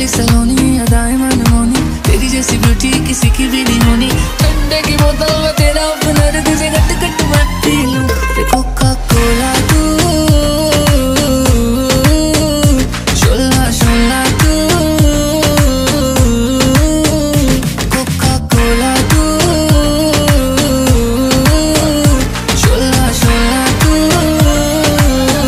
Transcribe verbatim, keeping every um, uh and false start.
सलोनी अदाएं मनमोनी, तेरी जैसी ब्यूटी किसी की भी नहीं होनी। ठंडे की बोतल में तेरा अपना तुझे गट गट